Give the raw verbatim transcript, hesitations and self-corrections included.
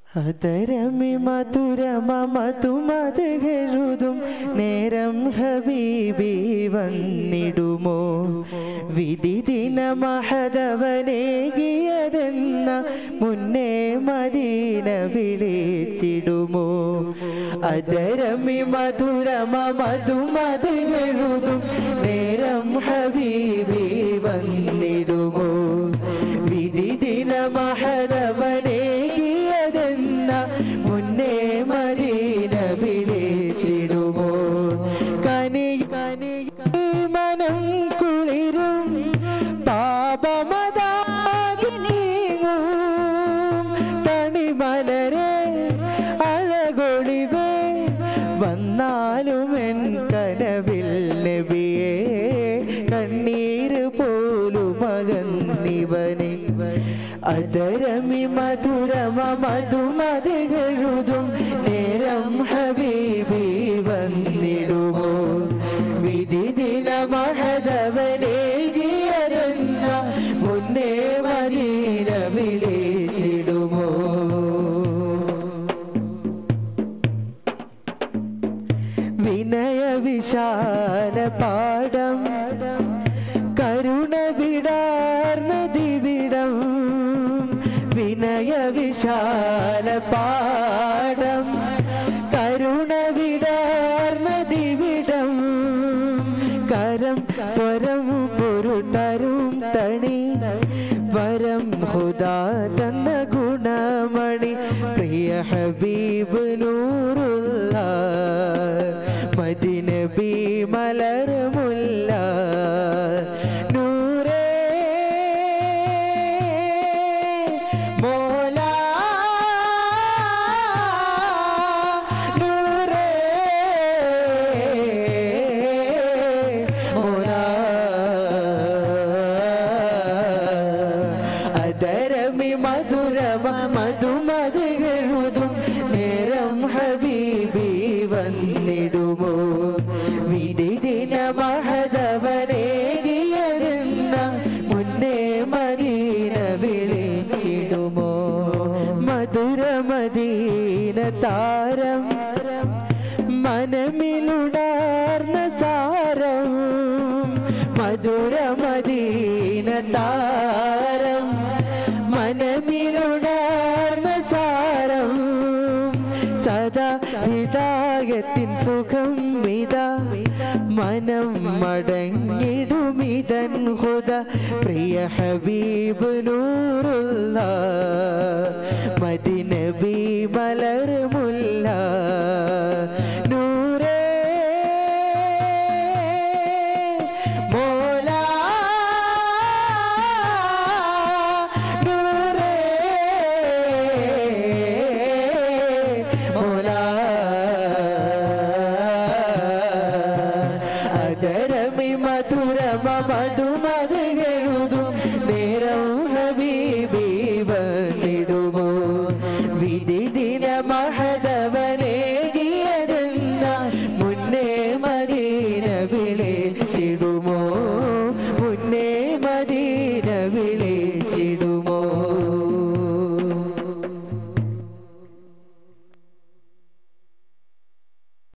അതരമി മധുരമതുമതെഴുതും നേരം ഹബീബി വന്നിടുമോ വിധി ദിന മഹദവനേകിയതെന്ന മുന്നേ മദീന വിളിച്ചിടുമോ അതരമി മധുരമതുമതെഴുതും നേരം ഹബീബി വന്നിടുമോ വിധി ദിന മഹദവനേകിയതെന്ന മുന്നേ മദീന വിളിച്ചിടുമോ കനി കനി മനം കുളിരും പാപമതാകി നീങ്ങും തണിമലരെ അഴകൊളിവേ വന്നാലും എൻ കനവിൽ നബിയേ കണ്ണീര് പോലും മകന്നിവനെ അതരമി മധുരമ മധുമതെഴുതും നേരം ഹബീബി വന്നിടുമോ വിധി ദിന മഹദവനേകിയതെന്ന മുന്നേ മദീന വിളിച്ചിടുമോ വിനയ വിശാല പാടം കരുണ വിടാർന്ന ദിവിടം വിനയ വിശാല പാടം കരുണ വിടാർന്ന ദിവിടം കരം സ്വരം പൊരുതരും തണി വരം ഹുദാ തന്ന ഗുണമണി പ്രിയ ഹബീബ് നൂറുള്ള മദിനബി മലർമുല്ല നൂറേ മോല നൂറേ മോല അതരമി മധുരമ മധുമതെഴുതും നേരം ഹബീബി വന്നിടുമോ വിധി ദിന മഹദവനേകിയതെന്ന മുന്നേ മദീന വിളിച്ചിടുമോ മധുര മദീന താരം മനമിലുണർന്ന സാരം മധുര മദീന താരം മനമിലുണർന്ന സാരം സദാ ഹിദായത്തിൻ സുഖം ഇതാ മനം മടങ്ങിടുമിതൻ ഹുദ പ്രിയ ഹബീബ് നൂറുള്ള മദിനബി മലർമുല്ല നൂറേ മോല നൂറേ മോല അതരമി മധുരമ മധുമതെഴുതും നേരം ഹബീബി വന്നിടുമോ വിധി ദിന മഹദവനേകിയതെന്ന മുന്നേ മദീന